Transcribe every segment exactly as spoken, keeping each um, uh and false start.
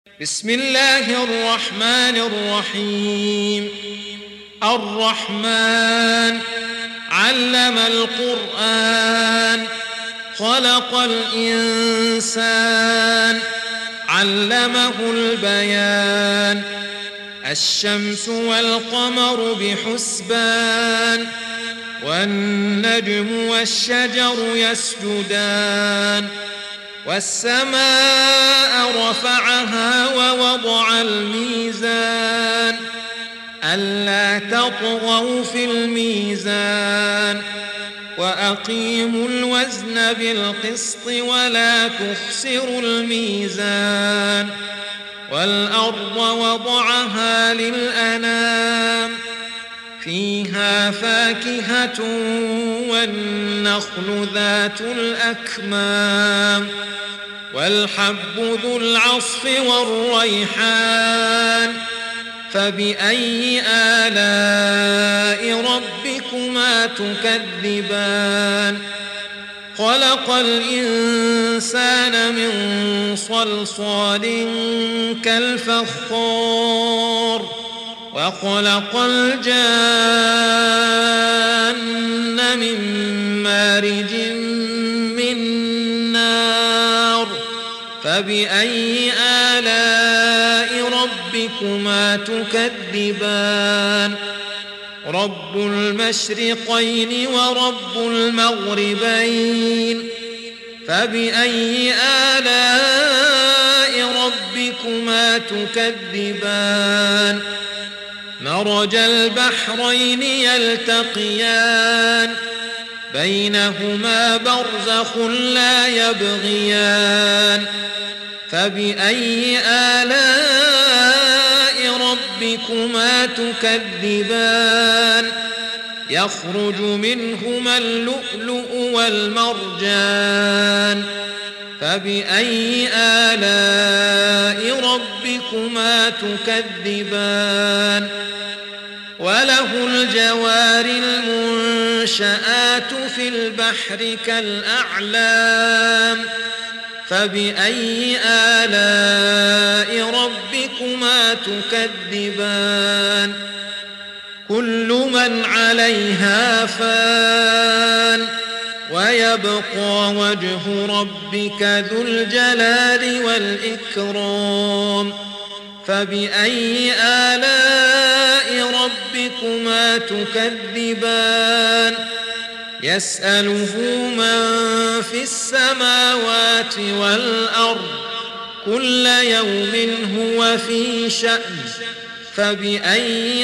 بسم الله الرحمن الرحيم. الرحمن علم القرآن، خلق الإنسان، علمه البيان. الشمس والقمر بحسبان، والنجم والشجر يسجدان. والسماء رفعها ووضع الميزان، ألا تطغوا في الميزان، وأقيموا الوزن بالقسط ولا تخسروا الميزان. والأرض وضعها للأنام، فيها فاكهة والنخل ذات الأكمام، والحب ذو العصف والريحان. فبأي آلاء ربكما تكذبان؟ خلق الإنسان من صلصال كالفخار، وخلق الجان من مارج من نار. فبأي آلاء ربكما تكذبان؟ رب المشرقين ورب المغربين. فبأي آلاء ربكما تكذبان؟ مرج البحرين يلتقيان، بينهما برزخ لا يبغيان. فبأي آلاء ربكما تكذبان؟ يخرج منهما اللؤلؤ والمرجان. فبأي آلاء ربكما تكذبان؟ وله الجوار المنشآت في البحر كالأعلام. فبأي آلاء ربكما تكذبان؟ كل من عليها فان، ويبقى وجه ربك ذو الجلال والإكرام. فبأي آلاء ربكما تكذبان؟ يسأله من في السماوات والأرض، كل يوم هو في شأن. فبأي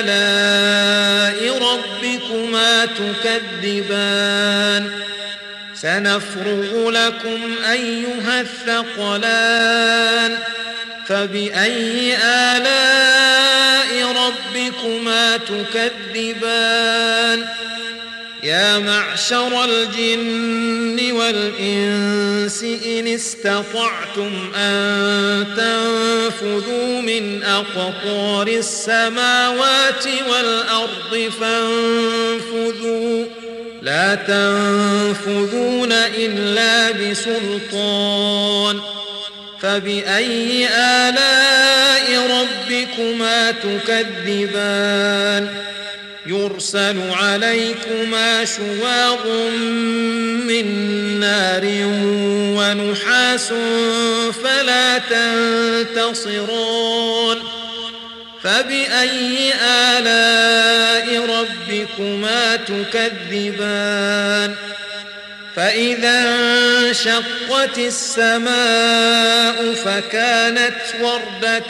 آلاء ربكما تكذبان؟ سنفرغ لكم أيها الثقلان. فبأي آلاء ربكما تكذبان؟ يا معشر الجن والإنس إن استطعتم أن تنفذوا من أقطار السماوات والأرض فانفذوا، لا تنفذون إلا بسلطان. فبأي آلاء ربكما تكذبان؟ يرسل عليكما شواظ من نار ونحاس فلا تنتصران. فبأي آلاء ربكما تكذبان؟ فإذا انشقت السماء فكانت وردة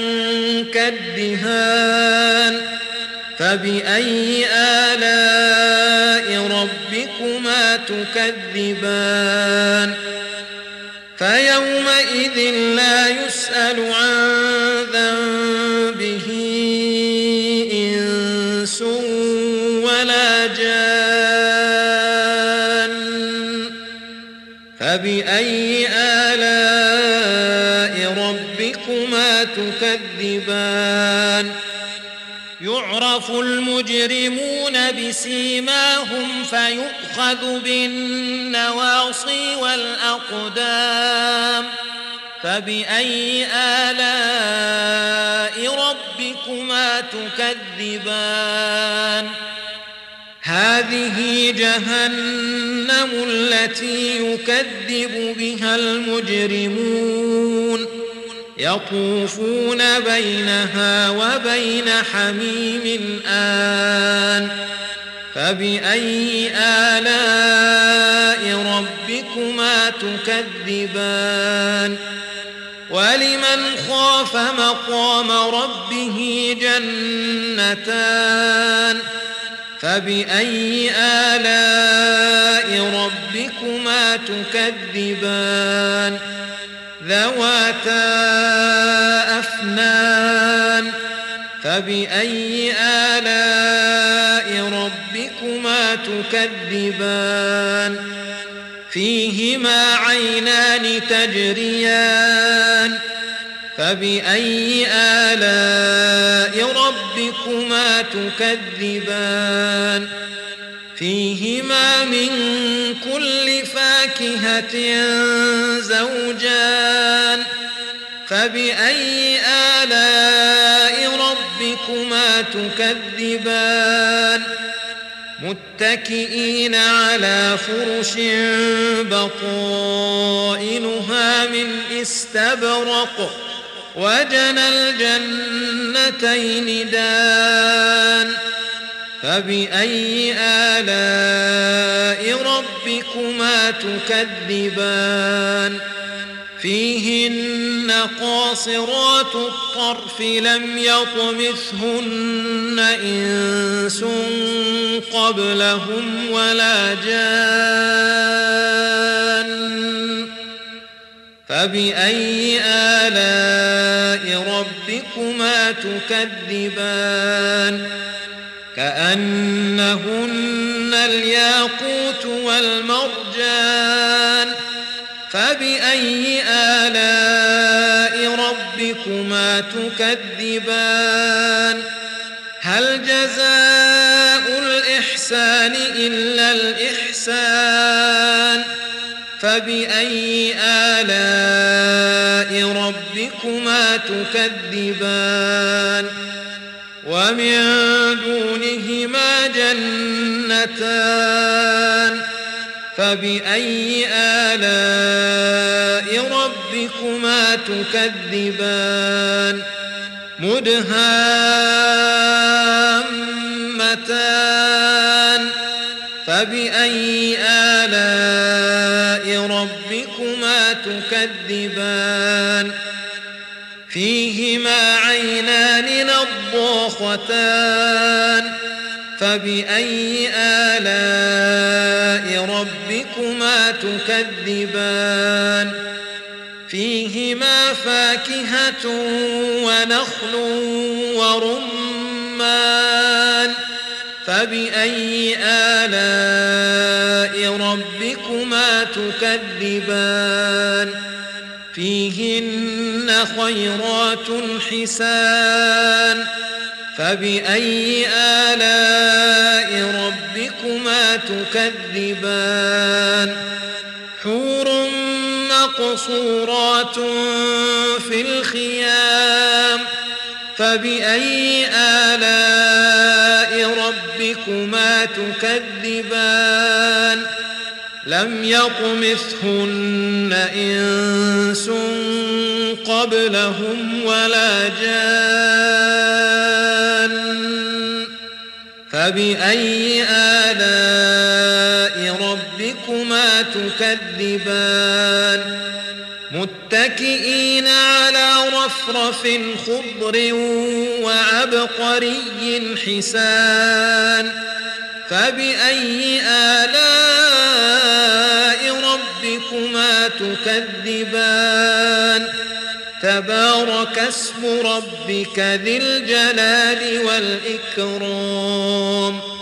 كالدهان. فبأي آلاء ربكما تكذبان؟ فيومئذ لا يسأل عن ذنبه إنس ولا جان. فبأي آلاء ربكما تكذبان؟ يعرف المجرمون بسيماهم فيؤخذ بالنواصي والأقدام فبأي آلاء ربكما تكذبان هذه جهنم التي يكذب بها المجرمون يطوفون بينها وبين حميم آن فبأي آلاء ربكما تكذبان ولمن خاف مقام ربه جنتان فبأي آلاء ربكما تكذبان ذواتا أفنان فبأي آلاء ربكما تكذبان فيهما عينان تجريان فبأي آلاء ربكما تكذبان فيهما من كل فاكهة زوجان فبأي آلاء ربكما تكذبان متكئين على فرش بطائنها من استبرق وجنى الجنتين دان فبأي آلاء ربكما تكذبان فيهن قاصرات الطرف لم يطمثهن إنس قبلهم ولا جان فبأي آلاء ربكما تكذبان كأنهن الياقوت والمرجان فبأي آلاء ربكما تكذبان هل جزاء الإحسان إلا الإحسان فبأي آلاء ربكما تكذبان ومن دونهما جنتان فبأي آلاء ربكما تكذبان مدهامتان فبأي آلاء ربكما تكذبان فيهما عينان نضاختان فبأي آلاء ربكما تكذبان فيهما فاكهة ونخل ورمان فبأي آلاء ربكما تكذبان فيهن خيرات حسان فبأي آلاء ربكما تكذبان حور مقصورات في الخيام فبأي آلاء ربكما تكذبان لم يطمثهن إنس قبلهم ولا جان فبأي آلاء ربكما تكذبان متكئين على رفرف خضر وعبقري حسان فبأي آلاء ربكما تكذبان تبارك اسم ربك ذي الجلال والإكرام